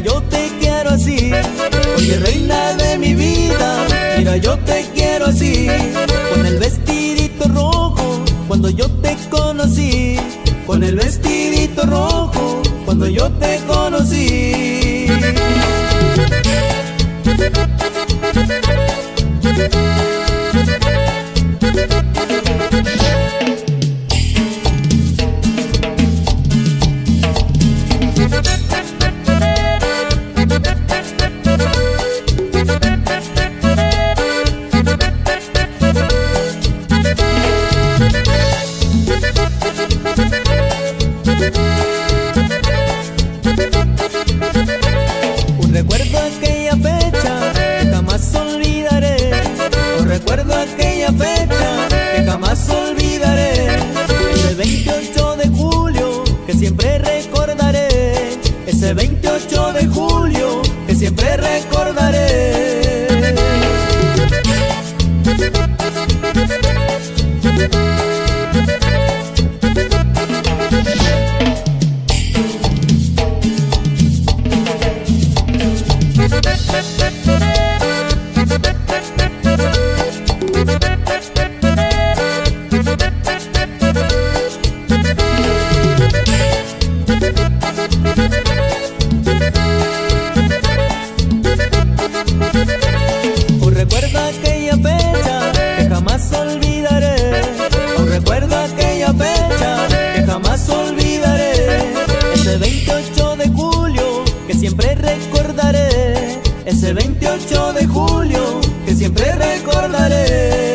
yo te quiero así. Oye, reina de mi vida, mira, yo te quiero así. Con el vestidito rojo, cuando yo te conocí. Con el vestidito rojo, cuando yo te conocí. Recuerdo aquella fecha que jamás olvidaré. Recuerdo aquella fecha que jamás olvidaré. Ese 28 de julio que siempre recordaré. Ese 28 de julio que siempre recordaré. Recuerdo aquella fecha que jamás olvidaré. Recuerdo aquella fecha que jamás olvidaré. Ese 28 de julio que siempre recordaré. Ese 28 de julio que siempre recordaré.